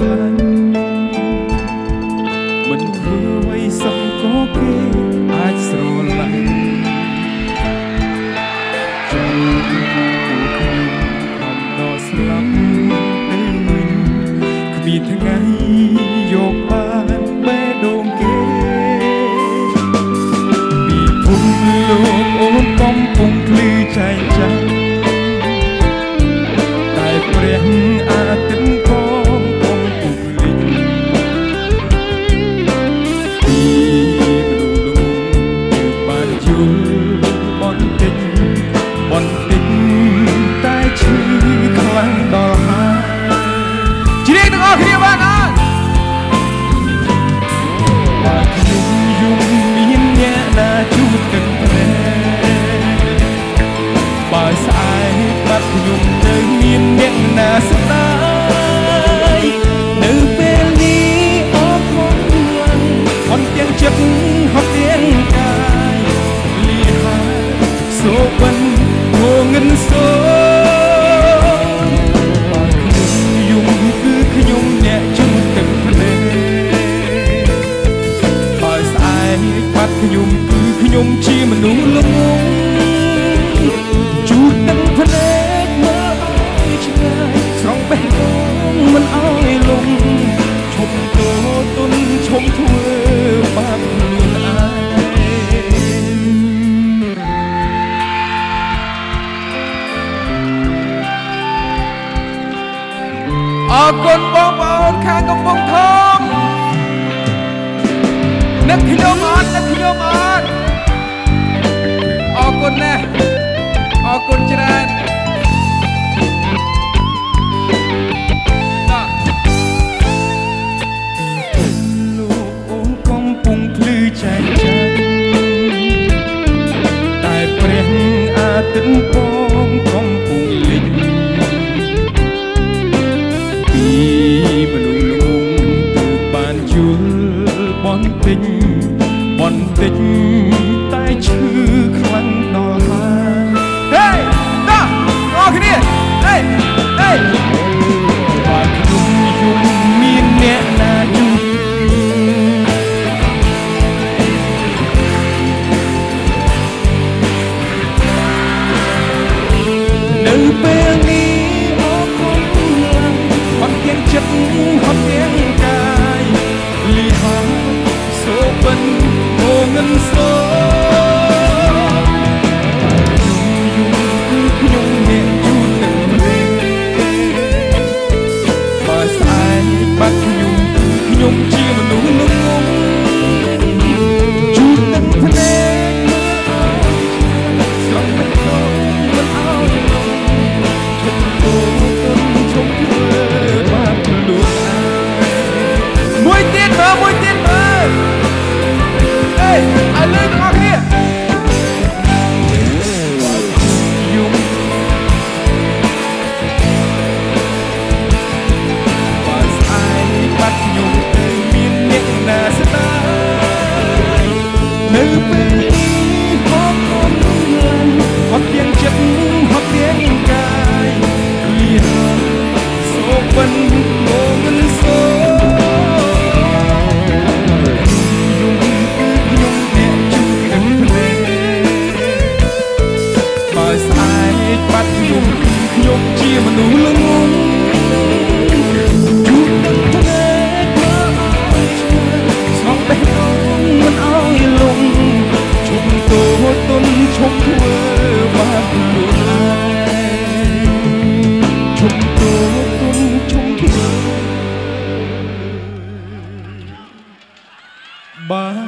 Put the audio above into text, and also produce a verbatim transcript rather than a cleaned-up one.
មិនធ្វើអ្វីសឹងក៏គេអាចស្រឡាញ់ចូលពួកខ្ញុំខំដល់ស្លាប់ទៅវិញគ្មានថ្ងៃយកបានបេះដូងគេពីភពលោកអូនកំពុងភ្លឺចែងចាំងតែព្រះអាទិត្យផងកំពុងលិចពីមនុស្សលោកទើបបានយល់បន្តិចបន្តិចតែឈឺខ្លាំងដល់ហើយជ្រាបទាំងអស់គ្នាបានអត់បើខ្ញុំយំមានអ្នកណាជួបទឹកភ្នែកបើស្អែកបាត់ខ្ញុំទៅមានអ្នកណាស្ដាយនៅពេលនេះអរគុណអត់ទាំងចិត្តហត់ទាំងកាយលីហើយសូបិនងងឹនសូបើខ្ញុំយំគឺខ្ញុំអ្នកជួបទឹកភ្នែកបើស្អែកបាត់ខ្ញុំគឺខ្ញុំជាមនុស្សល្ងងជួបទឹកភ្នែកមើលឲ្យឆ្ងាយស្រង់បេះដូងមិនឲ្យលំឈប់ទោទុនឈប់ធ្វើបាបខ្លួនឯងអរគុណបងប្អូនខាងកំពង់ធំនឹកខ្ញុំអត់នឹកខ្ញុំអត់អរគុណណាស់អរគុណច្រើនលោកអូនកំពុងភ្លឺចែងចាំងតែព្រះអាទិត្យផងកំពុងលិចពីមនុស្សល្ងងទើបបានយល់បន្តិចបន្តិចតែឈឺខ្លាំងដល់ហើយហេតោះអរគ្នាហេហេបើខ្ញុំយំមានអ្នកណាជួបនៅពេលនេះអរគុណហត់ទាំងចិត្តហត់ទាំងកាយលីហើយសូបិនងងឹនសូខ្ញុំអ្នកជួបទឹកភ្នែកបើស្អែកបាត់ខ្ញុំគឺខ្ញុំជាមនុស្សល្ងងជួបទឹកភ្នែកស្រង់បេះដូងមិនឲ្យលំឈប់ទោទុនឈប់ធ្វើបាបខ្លួនឯងមួយទៀតមើលមួយទៀតមើលអេឲ្យលើទាំងអស់គ្នាយំបើស្អែកបាត់ខ្ញុំទៅមានអ្នកណាស្ដាយនៅពេលនេះហត់គុំឡើងហត់ទាំងចិត្តហត់ទាំងកាយលីហើយសូបិនងងឹនសូបាត់ខ្ញុំខ្ញុំជាមនុស្សល្ងងជួបទឹកភ្នែកមើលឲ្យឆ្ងាយស្រង់បេះដូងមិនឲ្យលំឈប់ទោទុនឈប់ធ្វើបាបខ្លួនឯងឈប់ទោទុនឈប់ធ្វើបាប